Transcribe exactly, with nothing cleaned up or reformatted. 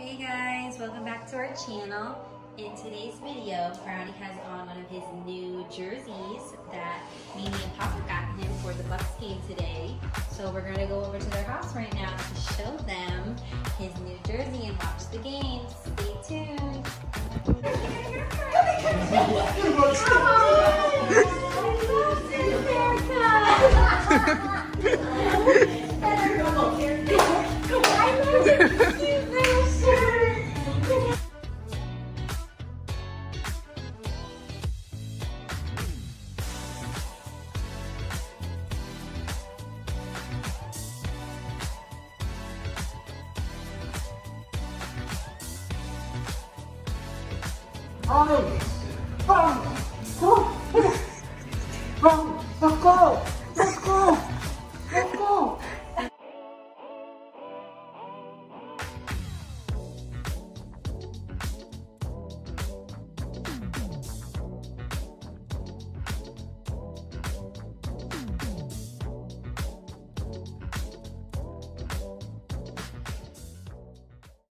Hey guys, welcome back to our channel. In today's video, Brownie has on one of his new jerseys that Mimi and Papa got him for the Bucs game today. So we're gonna go over to their house right now to show them his new jersey and watch the game. Stay tuned. Brownie! Brownie! Go! Brownie! Let's go! Let's go! Let's go!